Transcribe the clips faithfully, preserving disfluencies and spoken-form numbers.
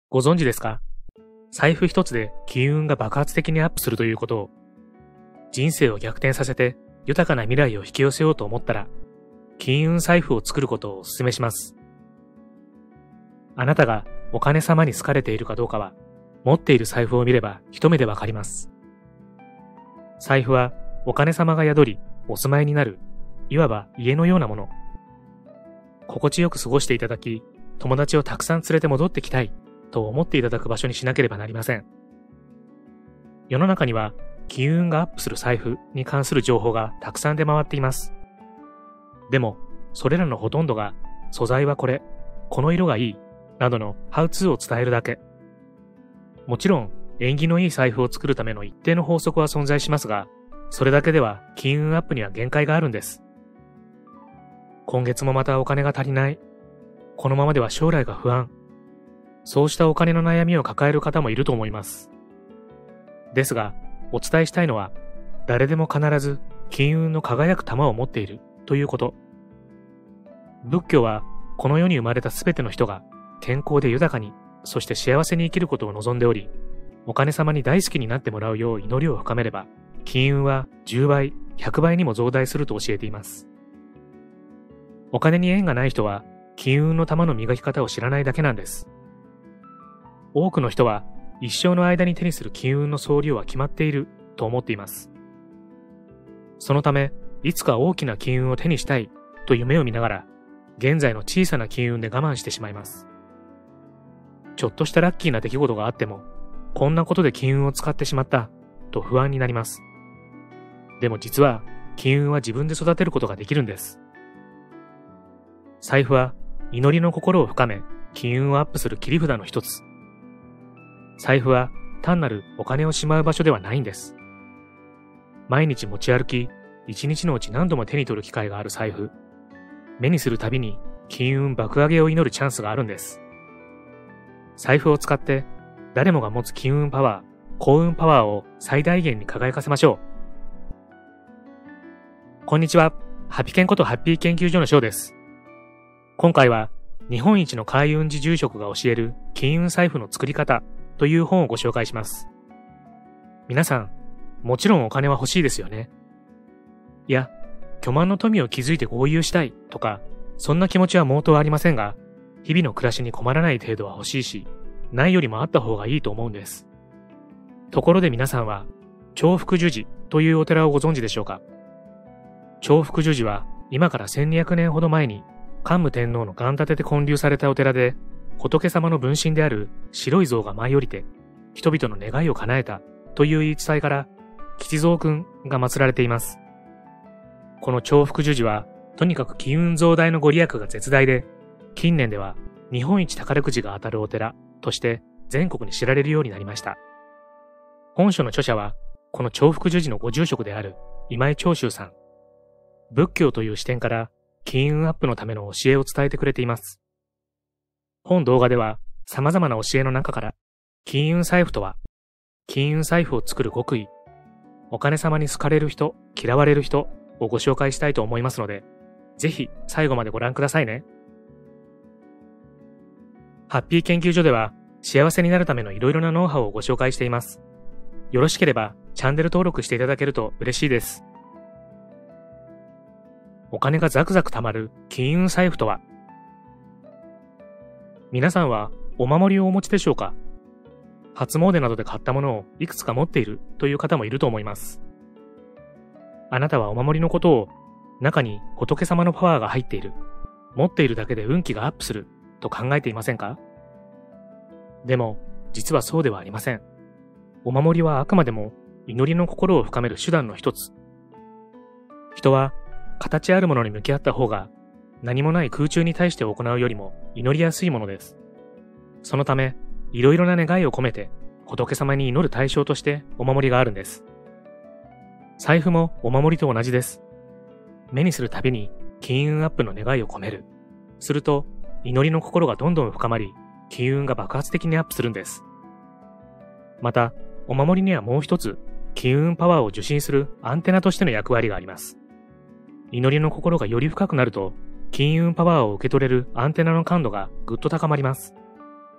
ご存知ですか？財布一つで金運が爆発的にアップするということを。人生を逆転させて豊かな未来を引き寄せようと思ったら、金運財布を作ることをお勧めします。あなたがお金様に好かれているかどうかは、持っている財布を見れば一目でわかります。財布はお金様が宿り、お住まいになる、いわば家のようなもの。心地よく過ごしていただき、友達をたくさん連れて戻ってきたいと思っていただく場所にしなければなりません。世の中には金運がアップする財布に関する情報がたくさん出回っています。でも、それらのほとんどが素材はこれ、この色がいい、などのハウツーを伝えるだけ。もちろん、縁起のいい財布を作るための一定の法則は存在しますが、それだけでは金運アップには限界があるんです。今月もまたお金が足りない。このままでは将来が不安。そうしたお金の悩みを抱える方もいると思います。ですが、お伝えしたいのは、誰でも必ず金運の輝く玉を持っているということ。仏教は、この世に生まれたすべての人が健康で豊かに、そして幸せに生きることを望んでおり、お金様に大好きになってもらうよう祈りを深めれば、金運はじゅうばい、ひゃくばいにも増大すると教えています。お金に縁がない人は、金運の玉の磨き方を知らないだけなんです。多くの人は、一生の間に手にする金運の総量は決まっていると思っています。そのため、いつか大きな金運を手にしたいと夢を見ながら、現在の小さな金運で我慢してしまいます。ちょっとしたラッキーな出来事があっても、こんなことで金運を使ってしまったと不安になります。でも実は、金運は自分で育てることができるんです。財布は祈りの心を深め、金運をアップする切り札の一つ。財布は単なるお金をしまう場所ではないんです。毎日持ち歩き、一日のうち何度も手に取る機会がある財布。目にするたびに金運爆上げを祈るチャンスがあるんです。財布を使って誰もが持つ金運パワー、幸運パワーを最大限に輝かせましょう。こんにちは。ハピケンことハッピー研究所の翔です。今回は日本一の開運寺住職が教える金運財布の作り方という本をご紹介します。皆さん、もちろんお金は欲しいですよね。いや、巨万の富を築いて豪遊したいとか、そんな気持ちは毛頭ありませんが、日々の暮らしに困らない程度は欲しいし、ないよりもあった方がいいと思うんです。ところで皆さんは、長福寿寺というお寺をご存知でしょうか？長福寿寺は今からせんにひゃくねんほど前に、桓武天皇の願立てで建立されたお寺で、仏様の分身である白い像が舞い降りて、人々の願いを叶えたという言い伝えから、吉蔵君が祀られています。この長福寿寺は、とにかく金運増大のご利益が絶大で、近年では日本一宝くじが当たるお寺として全国に知られるようになりました。本書の著者は、この長福寿寺のご住職である今井長州さん。仏教という視点から金運アップのための教えを伝えてくれています。本動画では様々な教えの中から、金運財布とは、金運財布を作る極意、お金様に好かれる人、嫌われる人をご紹介したいと思いますので、ぜひ最後までご覧くださいね。ハッピー研究所では幸せになるためのいろいろなノウハウをご紹介しています。よろしければチャンネル登録していただけると嬉しいです。お金がザクザク貯まる金運財布とは？皆さんはお守りをお持ちでしょうか？初詣などで買ったものをいくつか持っているという方もいると思います。あなたはお守りのことを中に仏様のパワーが入っている、持っているだけで運気がアップすると考えていませんか？でも実はそうではありません。お守りはあくまでも祈りの心を深める手段の一つ。人は形あるものに向き合った方が何もない空中に対して行うよりも祈りやすいものです。そのため、いろいろな願いを込めて仏様に祈る対象としてお守りがあるんです。財布もお守りと同じです。目にするたびに金運アップの願いを込める。すると、祈りの心がどんどん深まり、金運が爆発的にアップするんです。また、お守りにはもう一つ、金運パワーを受信するアンテナとしての役割があります。祈りの心がより深くなると、金運パワーを受け取れるアンテナの感度がぐっと高まります。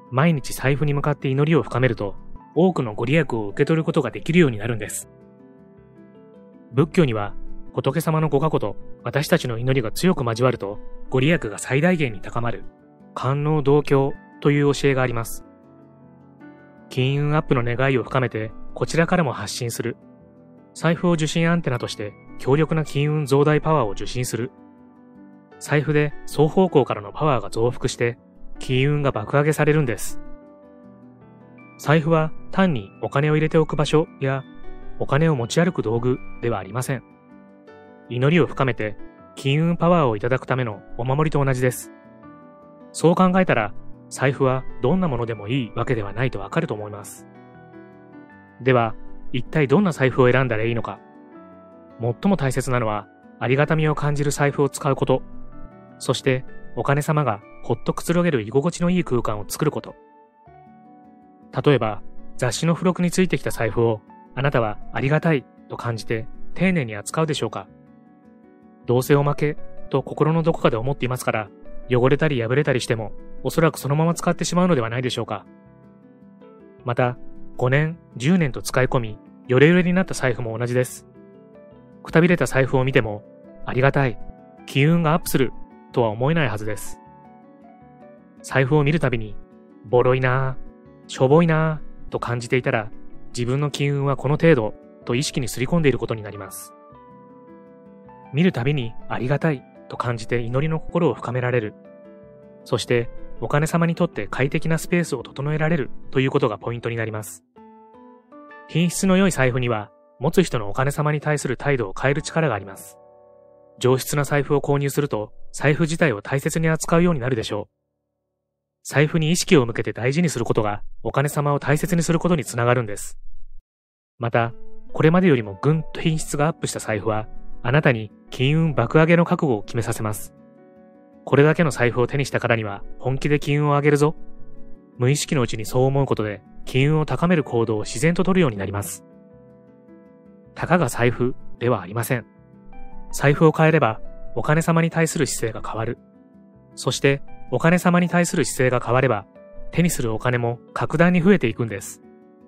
毎日財布に向かって祈りを深めると、多くのご利益を受け取ることができるようになるんです。仏教には、仏様のご加護と私たちの祈りが強く交わると、ご利益が最大限に高まる、官能同教という教えがあります。金運アップの願いを深めて、こちらからも発信する。財布を受信アンテナとして、強力な金運増大パワーを受信する。財布で双方向からのパワーが増幅して、金運が爆上げされるんです。財布は単にお金を入れておく場所や、お金を持ち歩く道具ではありません。祈りを深めて、金運パワーをいただくためのお守りと同じです。そう考えたら、財布はどんなものでもいいわけではないとわかると思います。では、一体どんな財布を選んだらいいのか。最も大切なのは、ありがたみを感じる財布を使うこと。そして、お金様がほっとくつろげる居心地のいい空間を作ること。例えば、雑誌の付録についてきた財布を、あなたはありがたいと感じて丁寧に扱うでしょうか。どうせおまけと心のどこかで思っていますから、汚れたり破れたりしても、おそらくそのまま使ってしまうのではないでしょうか。また、ごねん、じゅうねんと使い込み、ヨレヨレになった財布も同じです。くたびれた財布を見ても、ありがたい、金運がアップする、とは思えないはずです。財布を見るたびに、ボロいなぁ、しょぼいなぁ、と感じていたら、自分の金運はこの程度、と意識にすり込んでいることになります。見るたびにありがたい、と感じて祈りの心を深められる。そして、お金様にとって快適なスペースを整えられるということがポイントになります。品質の良い財布には、持つ人のお金様に対する態度を変える力があります。上質な財布を購入すると、財布自体を大切に扱うようになるでしょう。財布に意識を向けて大事にすることが、お金様を大切にすることにつながるんです。また、これまでよりもぐんと品質がアップした財布は、あなたに金運爆上げの覚悟を決めさせます。これだけの財布を手にしたからには本気で金運を上げるぞ。無意識のうちにそう思うことで金運を高める行動を自然と取るようになります。たかが財布ではありません。財布を変えればお金様に対する姿勢が変わる。そしてお金様に対する姿勢が変われば手にするお金も格段に増えていくんです。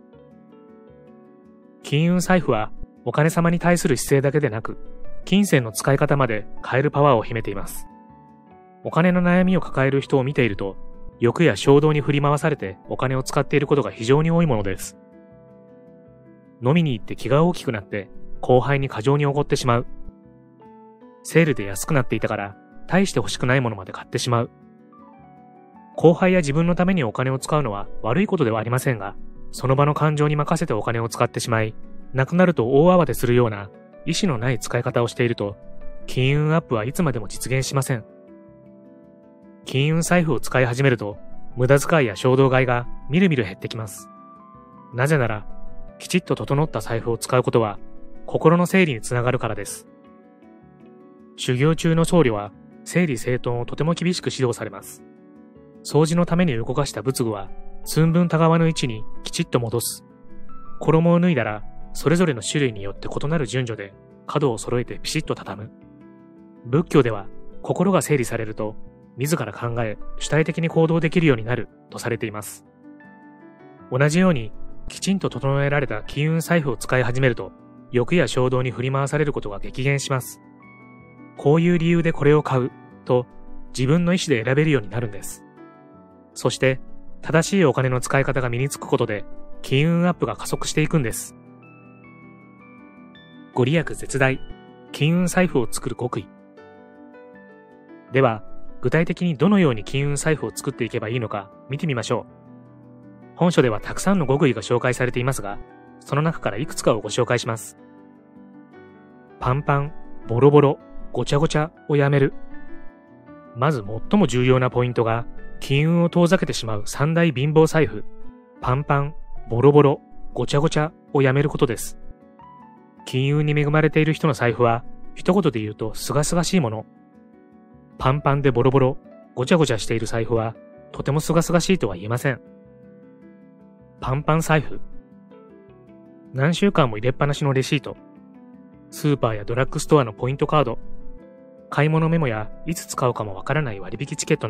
金運財布はお金様に対する姿勢だけでなく、金銭の使い方まで変えるパワーを秘めています。お金の悩みを抱える人を見ていると、欲や衝動に振り回されてお金を使っていることが非常に多いものです。飲みに行って気が大きくなって後輩に過剰におごってしまう。セールで安くなっていたから大して欲しくないものまで買ってしまう。後輩や自分のためにお金を使うのは悪いことではありませんが、その場の感情に任せてお金を使ってしまい、なくなると大慌てするような意思のない使い方をしていると、金運アップはいつまでも実現しません。金運財布を使い始めると、無駄遣いや衝動買いがみるみる減ってきます。なぜなら、きちっと整った財布を使うことは、心の整理につながるからです。修行中の僧侶は、整理整頓をとても厳しく指導されます。掃除のために動かした仏具は、寸分たがわぬ位置にきちっと戻す。衣を脱いだら、それぞれの種類によって異なる順序で角を揃えてピシッと畳む。仏教では心が整理されると自ら考え主体的に行動できるようになるとされています。同じようにきちんと整えられた金運財布を使い始めると欲や衝動に振り回されることが激減します。こういう理由でこれを買うと自分の意思で選べるようになるんです。そして正しいお金の使い方が身につくことで金運アップが加速していくんです。ご利益絶大、金運財布を作る極意。では、具体的にどのように金運財布を作っていけばいいのか見てみましょう。本書ではたくさんの極意が紹介されていますが、その中からいくつかをご紹介します。パンパン、ボロボロ、ごちゃごちゃをやめる。まず最も重要なポイントが、金運を遠ざけてしまう三大貧乏財布、パンパン、ボロボロ、ごちゃごちゃをやめることです。金運に恵まれている人の財布は、一言で言うと清々しいもの。パンパンでボロボロ、ごちゃごちゃしている財布は、とても清々しいとは言えません。パンパン財布。何週間も入れっぱなしのレシート。スーパーやドラッグストアのポイントカード。買い物メモやいつ使うかもわからない割引チケットなど、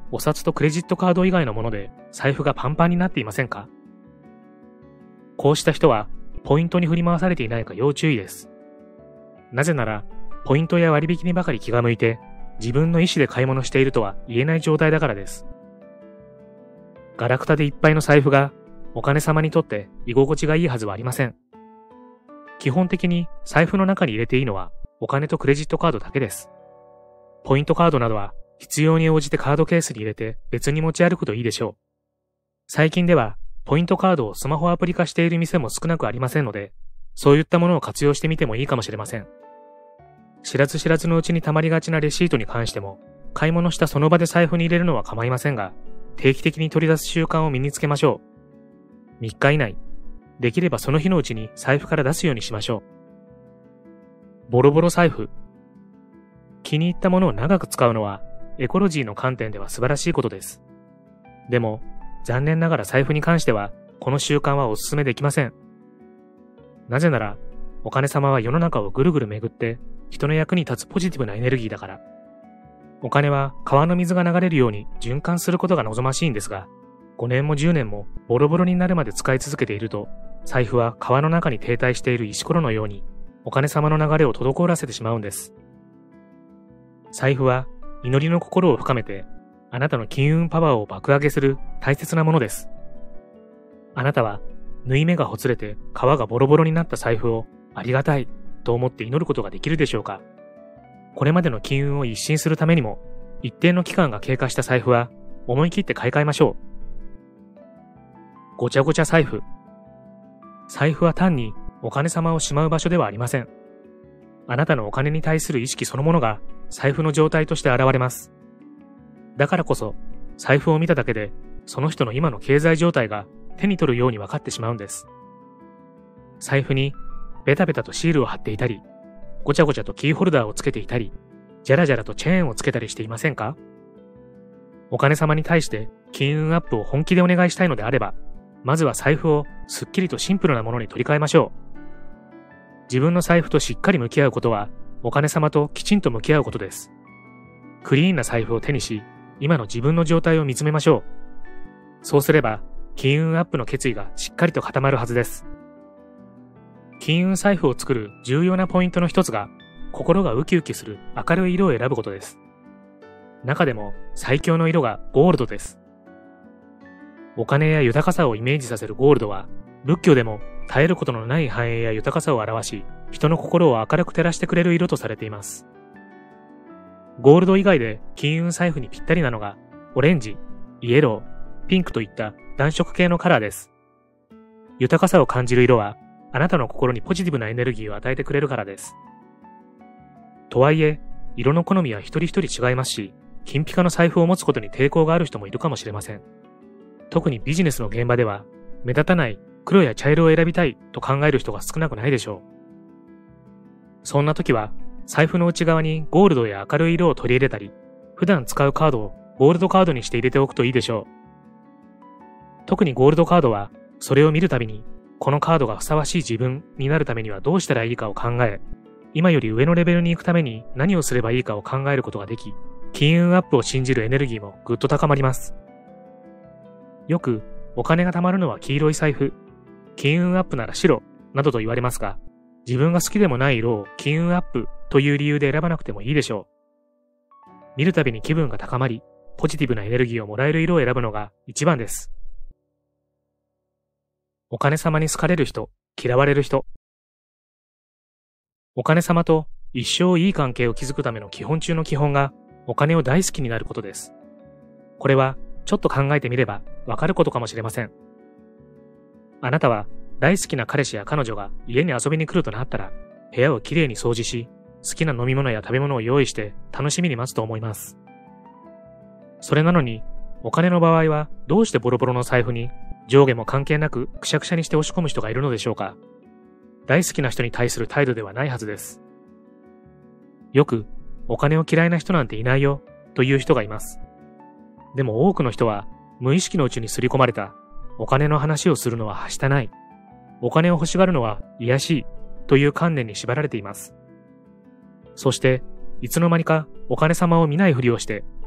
お札とクレジットカード以外のもので財布がパンパンになっていませんか？こうした人はポイントに振り回されていないか要注意です。なぜなら、ポイントや割引にばかり気が向いて自分の意思で買い物しているとは言えない状態だからです。ガラクタでいっぱいの財布がお金様にとって居心地がいいはずはありません。基本的に財布の中に入れていいのはお金とクレジットカードだけです。ポイントカードなどは必要に応じてカードケースに入れて別に持ち歩くといいでしょう。最近ではポイントカードをスマホアプリ化している店も少なくありませんので、そういったものを活用してみてもいいかもしれません。知らず知らずのうちに溜まりがちなレシートに関しても、買い物したその場で財布に入れるのは構いませんが、定期的に取り出す習慣を身につけましょう。みっか以内、できればその日のうちに財布から出すようにしましょう。ボロボロ財布。気に入ったものを長く使うのはエコロジーの観点では素晴らしいことです。でも、残念ながら財布に関しては、この習慣はお勧めできません。なぜなら、お金様は世の中をぐるぐる巡って人の役に立つポジティブなエネルギーだから。お金は川の水が流れるように循環することが望ましいんですが、ごねんもじゅうねんもボロボロになるまで使い続けていると、財布は川の中に停滞している石ころのように、お金様の流れを滞らせてしまうんです。財布は祈りの心を深めて、あなたの金運パワーを爆上げする大切なものです。あなたは縫い目がほつれて皮がボロボロになった財布をありがたいと思って祈ることができるでしょうか？これまでの金運を一新するためにも、一定の期間が経過した財布は思い切って買い替えましょう。ごちゃごちゃ財布。財布は単にお金様をしまう場所ではありません。あなたのお金に対する意識そのものが財布の状態として現れます。だからこそ、財布を見ただけで、その人の今の経済状態が手に取るように分かってしまうんです。財布にベタベタとシールを貼っていたり、ごちゃごちゃとキーホルダーをつけていたり、じゃらじゃらとチェーンをつけたりしていませんか？お金様に対して金運アップを本気でお願いしたいのであれば、まずは財布をすっきりとシンプルなものに取り替えましょう。自分の財布としっかり向き合うことは、お金様ときちんと向き合うことです。クリーンな財布を手にし、今の自分の状態を見つめましょう。そうすれば、金運アップの決意がしっかりと固まるはずです。金運財布を作る重要なポイントの一つが、心がウキウキする明るい色を選ぶことです。中でも最強の色がゴールドです。お金や豊かさをイメージさせるゴールドは、仏教でも絶えることのない繁栄や豊かさを表し、人の心を明るく照らしてくれる色とされています。ゴールド以外で金運財布にぴったりなのが、オレンジ、イエロー、ピンクといった暖色系のカラーです。豊かさを感じる色は、あなたの心にポジティブなエネルギーを与えてくれるからです。とはいえ、色の好みは一人一人違いますし、金ピカの財布を持つことに抵抗がある人もいるかもしれません。特にビジネスの現場では、目立たない黒や茶色を選びたいと考える人が少なくないでしょう。そんな時は、財布の内側にゴールドや明るい色を取り入れたり、普段使うカードをゴールドカードにして入れておくといいでしょう。特にゴールドカードは、それを見るたびに、このカードがふさわしい自分になるためにはどうしたらいいかを考え、今より上のレベルに行くために何をすればいいかを考えることができ、金運アップを信じるエネルギーもぐっと高まります。よく、お金が貯まるのは黄色い財布、金運アップなら白、などと言われますが、自分が好きでもない色を金運アップという理由で選ばなくてもいいでしょう。見るたびに気分が高まり、ポジティブなエネルギーをもらえる色を選ぶのが一番です。お金様に好かれる人、嫌われる人。お金様と一生いい関係を築くための基本中の基本が、お金を大好きになることです。これは、ちょっと考えてみればわかることかもしれません。あなたは大好きな彼氏や彼女が家に遊びに来るとなったら、部屋をきれいに掃除し、好きな飲み物や食べ物を用意して楽しみに待つと思います。それなのに、お金の場合はどうしてボロボロの財布に上下も関係なくくしゃくしゃにして押し込む人がいるのでしょうか。大好きな人に対する態度ではないはずです。よく、お金を嫌いな人なんていないよという人がいます。でも多くの人は無意識のうちに刷り込まれたお金の話をするのははしたない、お金を欲しがるのは卑しいという観念に縛られています。そしていつの間にかお金様を見ないふりをして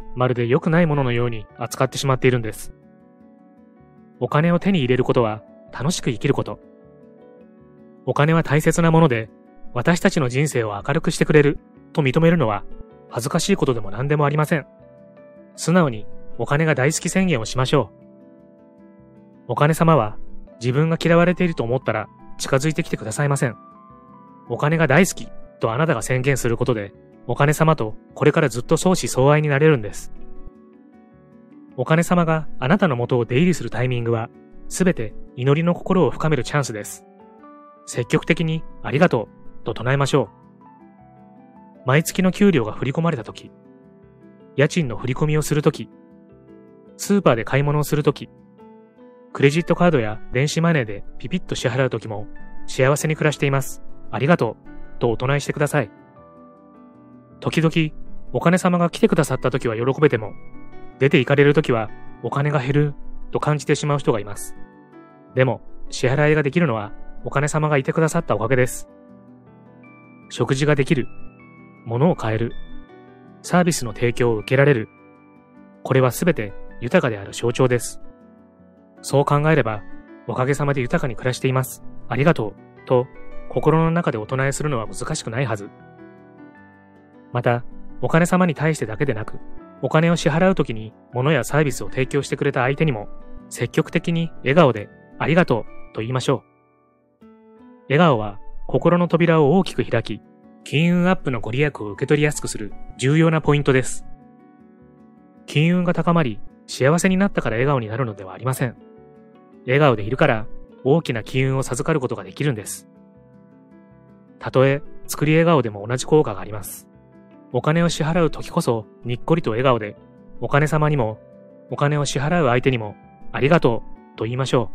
まるで良くないもののように扱ってしまっているんです。お金を手に入れることは楽しく生きること。お金は大切なもので、私たちの人生を明るくしてくれると認めるのは恥ずかしいことでも何でもありません。素直にお金が大好き宣言をしましょう。お金様は自分が嫌われていると思ったら近づいてきてくださいません。お金が大好きとあなたが宣言することで、お金様とこれからずっと相思相愛になれるんです。お金様があなたの元を出入りするタイミングは、すべて祈りの心を深めるチャンスです。積極的にありがとうと唱えましょう。毎月の給料が振り込まれたとき、家賃の振り込みをするとき、スーパーで買い物をするとき、クレジットカードや電子マネーでピピッと支払うときも、幸せに暮らしています。ありがとうとお唱えしてください。時々、お金様が来てくださったときは喜べても、出て行かれるときはお金が減ると感じてしまう人がいます。でも、支払いができるのはお金様がいてくださったおかげです。食事ができる、物を買える、サービスの提供を受けられる。これはすべて豊かである象徴です。そう考えれば、おかげさまで豊かに暮らしています。ありがとう、と心の中でお唱えするのは難しくないはず。また、お金様に対してだけでなく、お金を支払うときに物やサービスを提供してくれた相手にも、積極的に笑顔でありがとうと言いましょう。笑顔は心の扉を大きく開き、金運アップのご利益を受け取りやすくする重要なポイントです。金運が高まり、幸せになったから笑顔になるのではありません。笑顔でいるから大きな金運を授かることができるんです。たとえ作り笑顔でも同じ効果があります。お金を支払うときこそにっこりと笑顔で、お金様にも、お金を支払う相手にも、ありがとうと言いましょ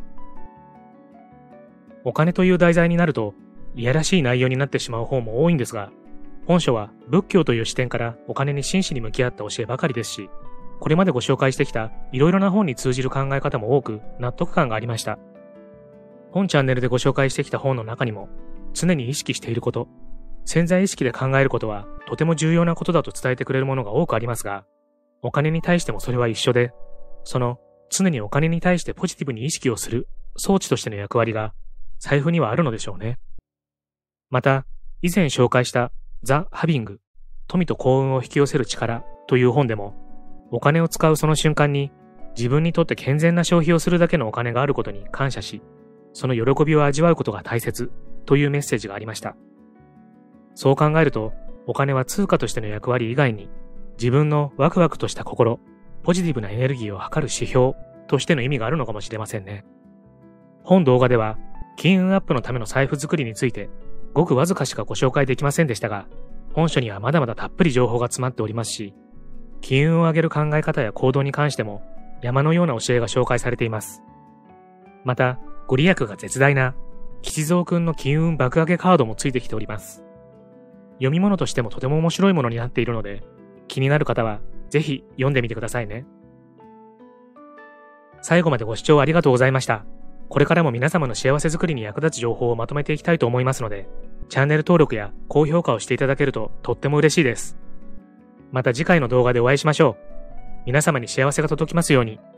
う。お金という題材になると、いやらしい内容になってしまう方も多いんですが、本書は仏教という視点からお金に真摯に向き合った教えばかりですし、これまでご紹介してきたいろいろな本に通じる考え方も多く納得感がありました。本チャンネルでご紹介してきた本の中にも、常に意識していること、潜在意識で考えることはとても重要なことだと伝えてくれるものが多くありますが、お金に対してもそれは一緒で、その常にお金に対してポジティブに意識をする装置としての役割が財布にはあるのでしょうね。また、以前紹介したザ・ハビング、富と幸運を引き寄せる力という本でも、お金を使うその瞬間に自分にとって健全な消費をするだけのお金があることに感謝し、その喜びを味わうことが大切というメッセージがありました。そう考えると、お金は通貨としての役割以外に、自分のワクワクとした心、ポジティブなエネルギーを測る指標としての意味があるのかもしれませんね。本動画では、金運アップのための財布作りについて、ごくわずかしかご紹介できませんでしたが、本書にはまだまだたっぷり情報が詰まっておりますし、金運を上げる考え方や行動に関しても、山のような教えが紹介されています。また、ご利益が絶大な、吉蔵くんの金運爆上げカードもついてきております。読み物としてもとても面白いものになっているので、気になる方はぜひ読んでみてくださいね。最後までご視聴ありがとうございました。これからも皆様の幸せづくりに役立つ情報をまとめていきたいと思いますので、チャンネル登録や高評価をしていただけるととっても嬉しいです。また次回の動画でお会いしましょう。皆様に幸せが届きますように。